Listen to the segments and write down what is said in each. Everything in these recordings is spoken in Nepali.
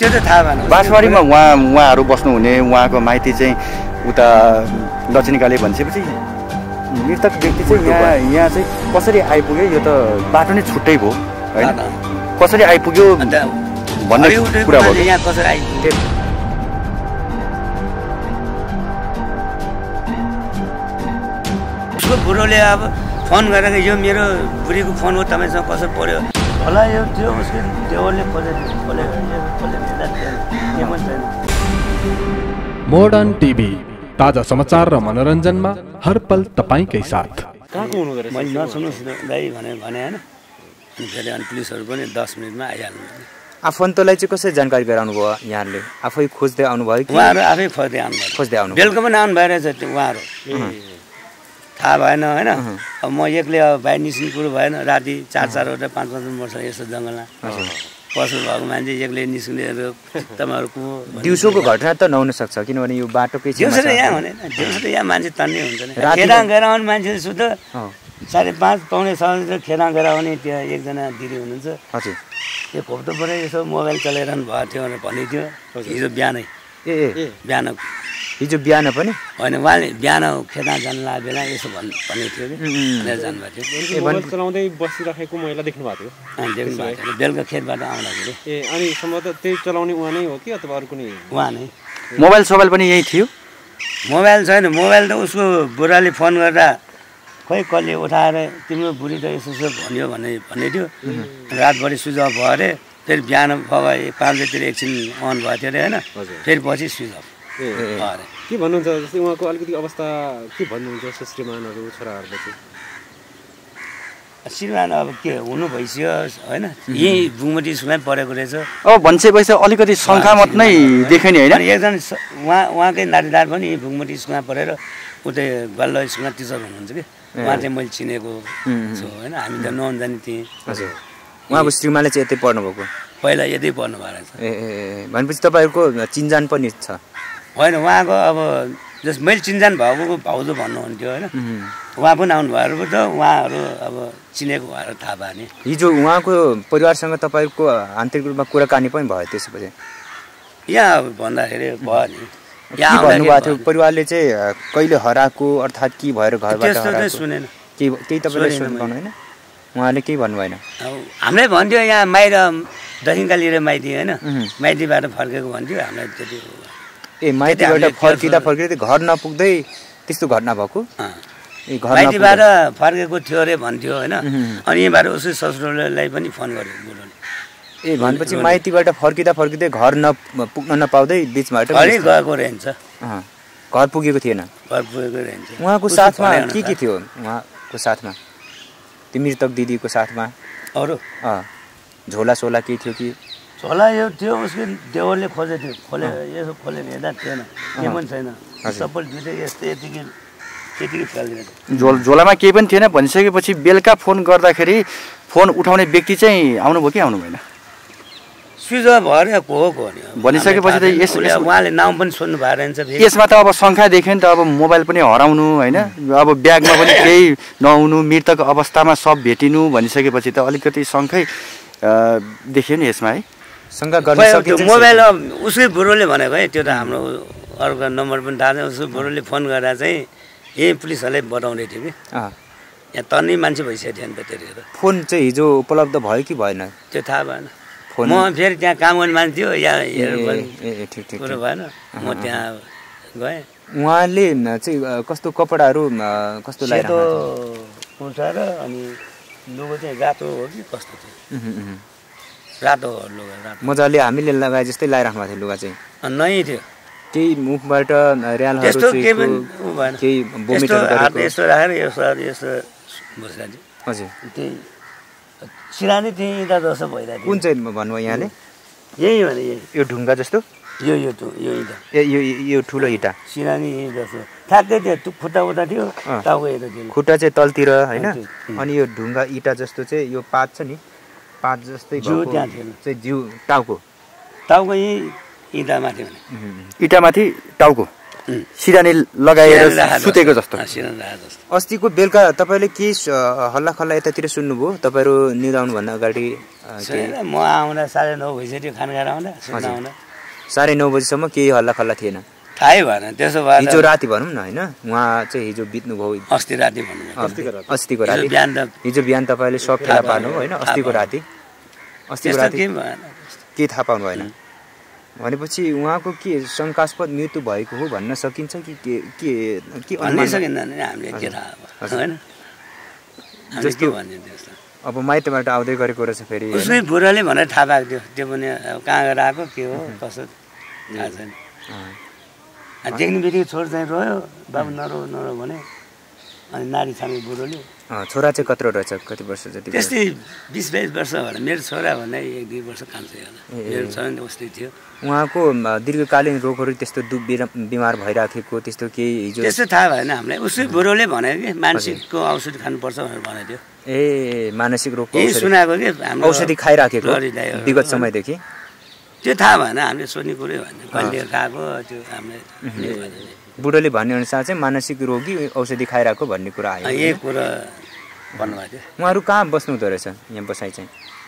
त्यो त थाहा भएन। बाँसबारीमा उहाँहरू बस्नुहुने उहाँको माइती चाहिँ उता दक्षिणकाली भनिसकेपछि मृतक व्यक्ति चाहिँ यहाँ चाहिँ कसरी आइपुग्यो यो त बाटो नै छुट्टै भयो होइन कसरी आइपुग्यो भन्ने कुरा भयो यहाँ कसरी आइपुग्यो उसको बुढोले अब फोन गरेर यो मेरो बुढीको फोन हो तपाईँसँग कसरी पर्यो होला यो त्यो उसको देवरले मोडर्न टिभी ताजा समाचार र मनोरञ्जनमा हर पल तपाईकै साथ। मैले नसुन्नुहोस् दाइ भने होइन अनि फेरि अनि पुलिसहरू पनि 10 मिनटमा आइहाल्नु। आफन्तलाई चाहिँ कसरी जानकारी गराउनु भयो यहाँहरूले आफै खोज्दै आउनुभयो कि उहाँहरू आफै खोज्दै आउनु बेलुका पनि आउनु भइरहेछ त्यो उहाँहरू थाहा भएन होइन। अब म एक्लै अब बाहिर निस्किने कुरो भएन राति 4-4वटा 5-5 वर्ष यस्तो जङ्गलमा पशु भएको मान्छे एक्लै निस्किनेहरू तपाईँहरूको दिउँसोको घटना त नहुन सक्छ किनभने यो बाटोकै दिउँसो त यहाँ हुँदैन दिउँसो त यहाँ मान्छे तन्ने हुन्छ नि खेदाङ गएर आउने मान्छे सुध 5:30 पाउने 6 खेदाङ गएर आउने त्यहाँ एकजना दिदी हुनुहुन्छ हजुर यो खोप्टो परे यसो मोबाइल चलाइरहनु भएको थियो भनेर भनेको थियो हिजो बिहानै बिहान हिजो बिहान पनि होइन उहाँले बिहान खेदाङ जानु लागेको बेला यसो भनेको थियो कि भनेर जानुभएको थियो मोबाइल चलाउँदै बसिराखेको महिला देख्नु भएको थियो देख्नु भएको थियो बेलुका खेतबाट आउँदाखेरि अनि सम्भवतः त्यही चलाउने उहाँ नै हो कि अथवा अरू कुनै उहाँ नै मोबाइल पनि यही थियो मोबाइल छैन मोबाइल त उसको बुढाले फोन गर्दा खोइ कसले उठाएर तिम्रो बुढी त यसो भन्यो भन्ने थियो रातभरि स्विच अफ भयो अरे फेरि बिहान 5 बजेतिर एकछिन अन भएको थियो अरे होइन फेरि पछि स्विच अफ अरे के भन्नुहुन्छ जस्तै उहाँको अलिकति अवस्था के भन्नुहुन्छ श्रीमानहरू छोराहरूले चाहिँ श्रीमान अब के हुनु भइसक्यो होइन यही बुङमती स्कुलमै पढेको रहेछ अब भन्छेपछि अलिकति शङ्का मात्र नै देख्यो नि होइन एकजना उहाँकै नातेदार पनि बुङमती स्कुलमा पढेर उतै गल्लो स्कुलमा टिचर हुनुहुन्छ कि उहाँ चाहिँ मैले चिनेको छु होइन हामी त नजाने थिएँ हजुर उहाँको श्रीमानले चाहिँ यतै पढ्नुभएको पहिला यतै पढ्नु भएको रहेछ ए भनेपछि तपाईँहरूको चिन्जान पनि छ होइन उहाँको अब जस मैले चिन्जान भएको भाउजू भन्नुहुन्थ्यो होइन उहाँ पनि आउनुभयो त उहाँहरू अब चिनेको भएर थाहा भयो नि हिजो उहाँको परिवारसँग तपाईँको आन्तरिक रूपमा कुराकानी पनि भयो त्यसपछि यहाँ भन्दाखेरि भयो नि यहाँ भन्नुभएको थियो परिवारले चाहिँ कहिले हराएको अर्थात् के भएर घरबाट हराएको सुनेन केही तपाईँले सुन्नु होइन उहाँले केही भन्नु भएन अब हामीलाई भन्थ्यो यहाँ माइर दक्षिणकाली र माइती होइन माइतीबाट फर्केको भन्थ्यो हामीलाई त्यति ए माइतीबाट फर्किँदा घर नपुग्दै त्यस्तो घटना भएको माइतीबाट फर्केको थियो अरे भन्थ्यो होइन अनि यहीँबाट उसै ससुरालीलाई पनि फोन गर्यो बुढोले ए भनेपछि माइतीबाट फर्किँदै घर पुग्न नपाउँदै बिचबाट गएको रहन्छ घर पुगेको थिएन घर पुगेको रहन्छ उहाँको साथमा के थियो उहाँको साथमा त्यो मृतक दिदीको साथमा अरू झोला सोला के थियो कि झोला यो थियो उसको देवरले खोजेको थियो यसो खोलेर हेर्दा थिएन के पनि छैन सबै दुइटै यस्तै यतिकै फ्यालिदिएको झोलामा केही पनि थिएन भनिसकेपछि बेलुका फोन गर्दाखेरि फोन उठाउने व्यक्ति चाहिँ आउनुभयो कि आउनु भएन स्विच अफ भएर को नि भनिसकेपछि त उहाँले नाम पनि सोध्नु भएको रहेछ यसमा त अब शङ्का देख्यो नि त अब मोबाइल पनि हराउनु होइन अब ब्यागमा पनि केही नहुनु मृतक अवस्थामा सब भेटिनु भनिसकेपछि त अलिकति शङ्कै देखियो नि यसमा है शङ्का गर्न सकिन्छ मोबाइल उसकै बुढोले भनेको है त्यो त हाम्रो अर्को नम्बर पनि थाहा छ उसको बुढोले फोन गर्दा चाहिँ यही पुलिसहरूलाई बताउँदै थियो कि यहाँ तन्नै मान्छे भइसकेको थियो नि त त्यतिखेर फोन चाहिँ हिजो उपलब्ध भयो कि भएन त्यो थाहा भएन म फेरि त्यहाँ काम गर्ने मान्छे थियो यहाँ हेरेर कुरो भएन म त्यहाँ गएँ उहाँले चाहिँ कस्तो कपडाहरू कस्तो सेतो कुर्ता र अनि लुगा चाहिँ रातो हो कि कस्तो थियो रातो लुगा रातो मजाले हामीले लगाए जस्तै लगाइराख्नु भएको थियो लुगा चाहिँ नै थियो केही मुखबाट र्यालहरू यस्तो के पनि भएन केही बोमिटहरू गरेको यस्तो राखेर यस्तो बसिरहेको हजुर त्यही सिरानी त्यही इँटा जस्तो भइरहेको कुन चाहिँ भन्नुभयो यहाँले यही भने यो ढुङ्गा जस्तो यो इँटा ए यो ठुलो इँटा सिरानी जस्तो ठ्याक्कै त्यो खुट्टा उता थियो टाउको यता थियो खुट्टा चाहिँ तलतिर होइन अनि यो ढुङ्गा इँटा जस्तो चाहिँ यो पात छ नि पात जस्तै जिउ त्यहाँ थिएन चाहिँ जिउ टाउको यही इँटामाथि भने इँटामाथि टाउको सिरानी लगाएर सुतेको जस्तो अस्तिको बेलुका तपाईँले के हल्ला खल्ला यतातिर सुन्नुभयो तपाईँहरू निदाउनुभन्दा अगाडि सुनेर म आउँदा 9:30 भइसक्यो खाना खाएर आउँदा सुन्न आउँदा 9:30 बजीसम्म केही हल्ला खल्ला थिएन थाहै भएन त्यसो भएर हिजो राति भनौँ न होइन उहाँ चाहिँ हिजो बित्नुभयो अस्ति राति भन्नु अस्तिको राति हिजो बिहान तपाईँले सब फेला पार्नु होइन अस्तिको राति के थाहा पाउनु भएन भनेपछि उहाँको के शङ्कास्पद मृत्यु भएको हो भन्न सकिन्छ कि के भन्नै सकिँदैन नि हामीले के थाहा होइन जस्तो भन्ने त्यस्तो अब माइतबाट आउँदै गरेको रहेछ फेरि उसकै बुढाले भनेर थाहा पाएको थियो त्यो पनि कहाँ गएर आएको के हो कसो थाहा छैन देख्ने बित्तिकै छोड चाहिँ रोयो बाबु नरो भने अनि नारी छाने बुढोले छोरा चाहिँ कत्रो रहेछ कति वर्ष जति त्यस्तै 20-22 वर्ष होला मेरो छोरा भन्दा 1-2 वर्ष कान्छै होला मेरो छोरा नि उस्तै थियो उहाँको दीर्घकालीन रोगहरू त्यस्तो बिमार भइराखेको त्यस्तो केही हिजो त्यस्तो थाहा भएन हामीलाई उसै बुढोले भनेको कि मानसिकको औषधि खानुपर्छ भनेर भनेको थियो मानसिक रोगको सुनाएको कि हाम्रो औषधि खाइराखेको विगत समयदेखि त्यो थाहा भएन हामीले सोध्ने कुरै भएन कहिले खाएको त्यो हामीले बुढोले भन्ने अनुसार चाहिँ मानसिक रोगी औषधि खाइरहेको भन्ने कुरा आयो यही कुरा भन्नुभएको थियो उहाँहरू कहाँ बस्नु हुँदो रहेछ यहाँ बसाइ चाहिँ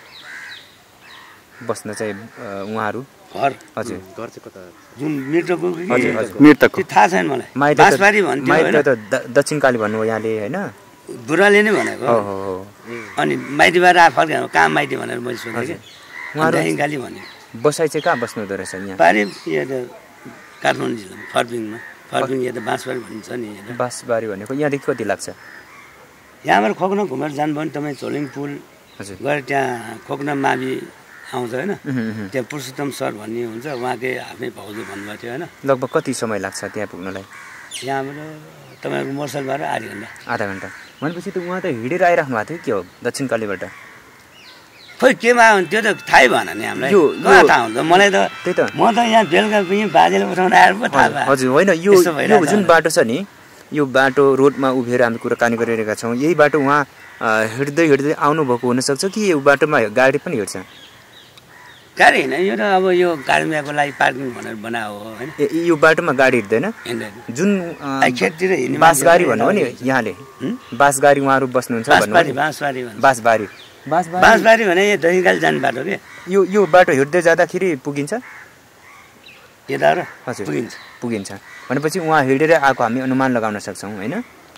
बस्न चाहिँ उहाँहरू घर हजुर घर चाहिँ कता जुन मृतकको मृतकको त्यो थाहा छैन मलाई बाँसबारी भन्थ्यो माइत त दक्षिणकाली भन्नुभयो यहाँले होइन बुढाले नै भनेको अनि माइतीबाट फर्केर कहाँ माइती भनेर मैले सोधेँ कि उहाँहरू दक्षिणकाली भने बसाइ चाहिँ कहाँ बस्नु हुँदो रहेछ यहाँ पारि यो त काठमाडौँ जिल्लामा फर्पिङ यो त बाँसबारी भनिन्छ नि बाँसबारी भनेको यहाँदेखि कति लाग्छ यहाँबाट खोक्न घुमेर जानुभयो भने तपाईँ झोलिङ पुल हजुर गएर त्यहाँ खोक्न मावि आउँछ होइन त्यहाँ पुरुषोत्तम सर भन्ने हुन्छ उहाँकै आफ्नै भाउजू भन्नुभएको थियो होइन लगभग कति समय लाग्छ त्यहाँ पुग्नलाई यहाँबाट तपाईँको मोटरसाइकलबाट आधा घन्टा भनेपछि त उहाँ त हिँडेर आइराख्नु भएको थियो के हो दक्षिणकालीबाट खोइ केमा आयो त्यो त थाहै भएन नि हामीलाई कहाँ थाहा हुन्छ मलाई त त्यही त म त यहाँ बेलुका पनि बाजेले उठाउन आएर पो थाहा भयो हजुर होइन यो जुन बाटो छ नि यो बाटो रोडमा उभिएर हामी कुराकानी गरिरहेका छौँ यही बाटो उहाँ हिँड्दै आउनुभएको हुनसक्छ कि यो बाटोमा गाडी पनि हिँड्छ गाडी होइन यो त अब यो गाडीको लागि पार्किङ भनेर बनाएको हो होइन यो बाटोमा गाडी हिँड्दैन जुन खेततिर हिँड्ने बाँसगाडी भन्नु हो नि यहाँले बाँसगाडी उहाँहरू बस्नुहुन्छ बाँसबारी भने यो दहीकाल जाने बाटो के यो बाटो हिँड्दै जाँदाखेरि पुगिन्छ यता र हजुर पुगिन्छ भनेपछि उहाँ हिँडेर आएको हामी अनुमान लगाउन सक्छौँ होइन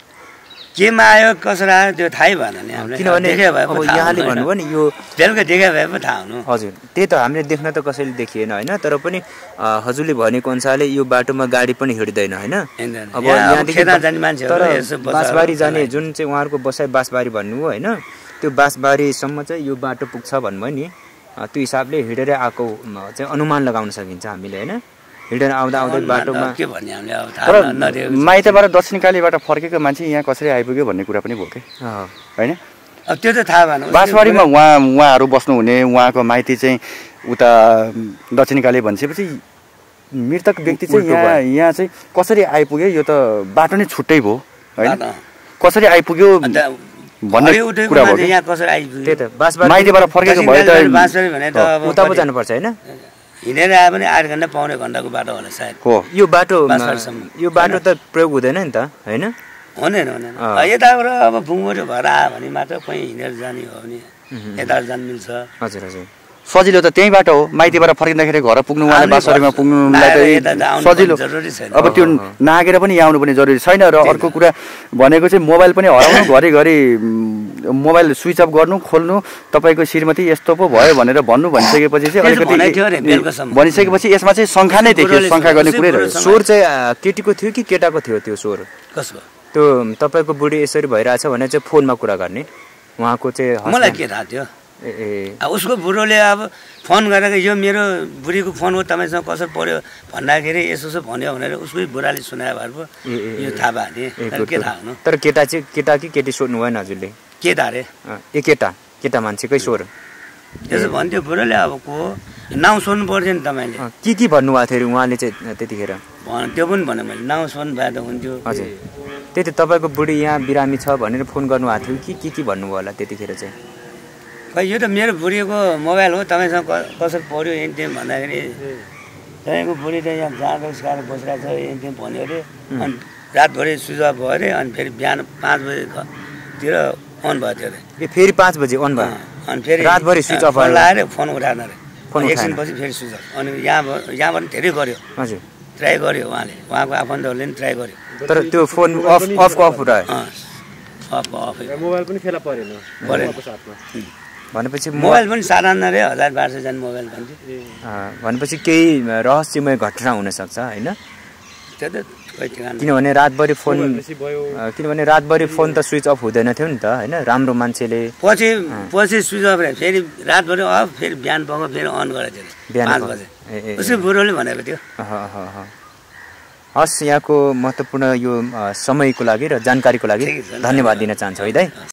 केमा आयो कसरी आयो त्यो थाहै भएन नि हामीलाई किनभने अब यहाँले भन्नुभयो नि यो बेलुका देखा भए पो थाहा हुनु हजुर त्यही त हामीले देख्न त कसैले देखिएन होइन तर पनि हजुरले भनेको अनुसारले यो बाटोमा गाडी पनि हिँड्दैन होइन अब यहाँदेखि तर बाँसबारी जाने जुन चाहिँ उहाँहरूको बसाइ बाँसबारी भन्नुभयो होइन त्यो बाँसबारीसम्म चाहिँ यो बाटो पुग्छ भन्नुभयो नि त्यो हिसाबले हिँडेर आएको चाहिँ अनुमान लगाउन सकिन्छ हामीले होइन हिँडेर आउँदा बाटोमा के भन्ने हामीले अब तर माइतबाट दक्षिणकालीबाट फर्केको मान्छे यहाँ कसरी आइपुग्यो भन्ने कुरा पनि भयो कि होइन अब त्यो त थाहा भएन बाँसबारीमा उहाँहरू बस्नुहुने उहाँको माइती चाहिँ उता दक्षिणकाली भनिसकेपछि मृतक व्यक्ति चाहिँ यहाँ चाहिँ कसरी आइपुग्यो यो त बाटो नै छुट्टै भयो होइन कसरी आइपुग्यो भन्ने कुरा भयो यहाँ कसरी आइपुग्यो त्यही त माइतीबाट फर्केको भयो त बाँसबारी भने त अब उता पो जानुपर्छ होइन हिँडेर आए पनि 8 घन्टा पाउने घन्टाको बाटो होला सायद हो यो बाटो त प्रयोग हुँदैन नि त होइन हुँदैन यताबाट अब भुङबोटो भएर आयो भने मात्र कहीँ हिँडेर जाने हो भने यताबाट जानु मिल्छ हजुर हजुर सजिलो त त्यहीँबाट हो माइतीबाट फर्किँदाखेरि घर पुग्नु उहाँले बाँसबारीमा पुग्नुलाई त सजिलो अब त्यो नागेर पनि आउनु पनि जरुरी छैन र अर्को कुरा भनेको चाहिँ मोबाइल पनि हराउनु घरिघरि मोबाइल स्विच अफ गर्नु खोल्नु तपाईँको श्रीमती यस्तो पो भयो भनेर भन्नु भनिसकेपछि चाहिँ अलिकति भनिसकेपछि यसमा चाहिँ शङ्का नै देखियो शङ्का गर्ने कुरै रहेछ स्वर चाहिँ केटीको थियो कि केटाको थियो त्यो स्वर कसको त्यो तपाईँको बुढी यसरी भइरहेछ भने चाहिँ फोनमा कुरा गर्ने उहाँको चाहिँ मलाई के थाहा थियो उसको बुढोले अब फोन गरेर यो मेरो बुढीको फोन हो तपाईँसँग कसरी पऱ्यो भन्दाखेरि यसो भन्यो भनेर उसकै बुढाले सुनायो भएर पो यो थाहा भयो के थाहा हुनु तर केटा चाहिँ केटा कि केटी सोध्नु भएन हजुरले केटा अरे केटा मान्छेकै स्वर त्यसो भन्थ्यो बुढोले अब को नाउँ सोध्नु पर्थ्यो नि तपाईँले के भन्नुभएको थियो उहाँले चाहिँ त्यतिखेर त्यो पनि भने मैले नाउँ सोध्नु भए त हुन्थ्यो हजुर त्यही त तपाईँको बुढी यहाँ बिरामी छ भनेर फोन गर्नुभएको थियो के भन्नुभयो होला त्यतिखेर चाहिँ खै यो त मेरो बुढीको मोबाइल हो तपाईँसँग कसरी पऱ्यो एनटिएम भन्दाखेरि तपाईँको बुढी त यहाँ जाँडो उस्काएर बसिरहेको छ एनटिएम भन्यो अरे अनि रातभरि स्विच अफ भयो अरे अनि फेरि बिहान 5 बजीतिर अन भएको थियो अरे फेरि 5 बजी अन भयो अनि फेरि रातभरि स्विच अफ फोन लगाएर फोन उठाएन अरे फोन उठाएन। एकछिनपछि फेरि स्विच अफ अनि यहाँबाट धेरै गर्यो हजुर ट्राई गर्यो उहाँले उहाँको आफन्तहरूले पनि ट्राई गर्यो तर त्यो फोन अफको अफ रह्यो अफ मोबाइल पनि फेला परेन परेन। मोबाइलको साथमा भनेपछि मोबाइल पनि साधारण रे 1200 जाने मोबाइल भन्थ्यो भनेपछि केही रहस्यमय घटना हुनसक्छ होइन त्यो त खोइ ठेगान किनभने रातभरि फोन रिसिभ भयो किनभने रातभरि फोन त स्विच अफ हुँदैन थियो नि त होइन राम्रो मान्छेले पछि स्विच अफ रह्यो फेरि रातभरि अफ फेरि बिहान पख फेरि अन गरेको थियो बिहान 5 बजे उसको बुढोले भनेको थियो हस् यहाँको महत्त्वपूर्ण यो समयको लागि र जानकारीको लागि ठिक छ, धन्यवाद दिन चाहन्छु है दाइ